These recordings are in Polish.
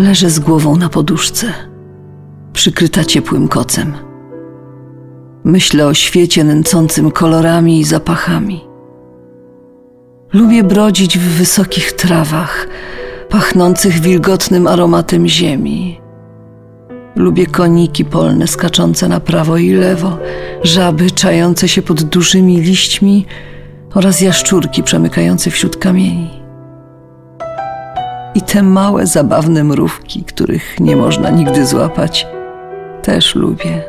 Leżę z głową na poduszce, przykryta ciepłym kocem. Myślę o świecie nęcącym kolorami i zapachami. Lubię brodzić w wysokich trawach, pachnących wilgotnym aromatem ziemi. Lubię koniki polne skaczące na prawo i lewo, żaby czające się pod dużymi liśćmi oraz jaszczurki przemykające wśród kamieni. I te małe, zabawne mrówki, których nie można nigdy złapać, też lubię.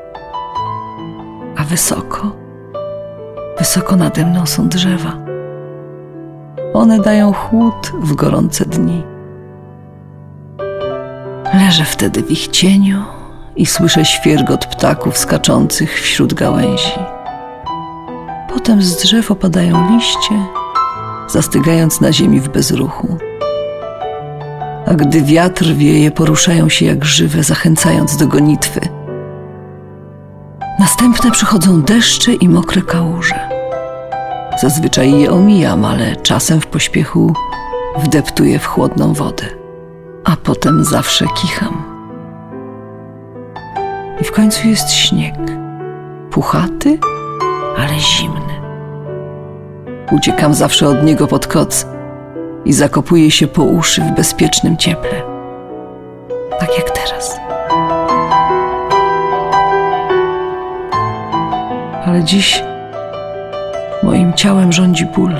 A wysoko, wysoko nade mną są drzewa. One dają chłód w gorące dni. Leżę wtedy w ich cieniu i słyszę świergot ptaków skaczących wśród gałęzi. Potem z drzew opadają liście, zastygając na ziemi w bezruchu. A gdy wiatr wieje, poruszają się jak żywe, zachęcając do gonitwy. Następne przychodzą deszcze i mokre kałuże. Zazwyczaj je omijam, ale czasem w pośpiechu wdeptuję w chłodną wodę. A potem zawsze kicham. I w końcu jest śnieg. Puchaty, ale zimny. Uciekam zawsze od niego pod koc i zakopuję się po uszy w bezpiecznym cieple. Tak jak teraz. Ale dziś moim ciałem rządzi ból.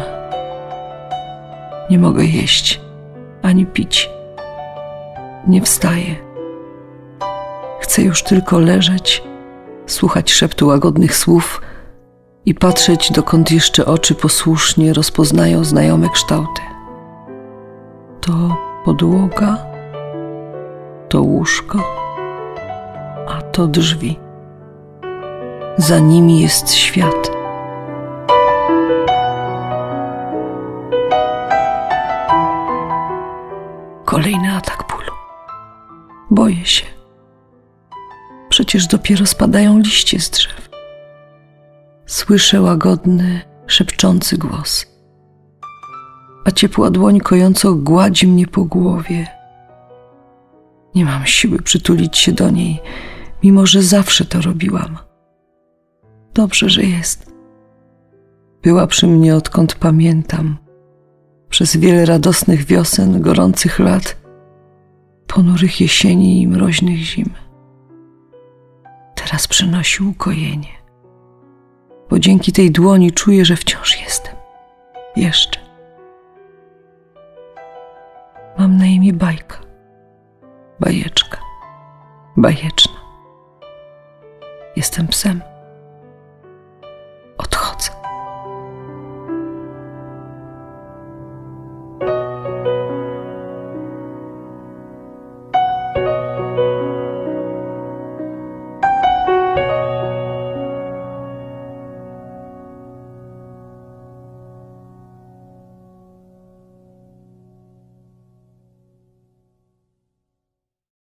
Nie mogę jeść ani pić. Nie wstaję. Chcę już tylko leżeć, słuchać szeptu łagodnych słów i patrzeć, dokąd jeszcze oczy posłusznie rozpoznają znajome kształty. To podłoga, to łóżko, a to drzwi. Za nimi jest świat. Kolejny atak bólu. Boję się. Przecież dopiero spadają liście z drzew. Słyszę łagodny, szepczący głos, a ciepła dłoń kojąco gładzi mnie po głowie. Nie mam siły przytulić się do niej, mimo że zawsze to robiłam. Dobrze, że jest. Była przy mnie odkąd pamiętam. Przez wiele radosnych wiosen, gorących lat, ponurych jesieni i mroźnych zim. Teraz przynosi ukojenie, bo dzięki tej dłoni czuję, że wciąż jestem. Jeszcze. Mam na imię Bajka. Bajeczka. Bajeczna. Jestem psem.